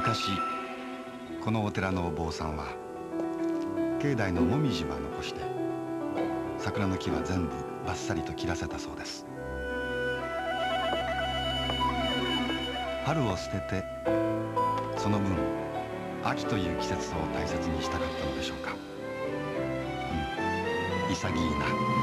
昔このお寺のお坊さんは境内のもみじは残して桜の木は全部バッサリと切らせたそうです。春を捨ててその分秋という季節を大切にしたかったのでしょうか。潔いな。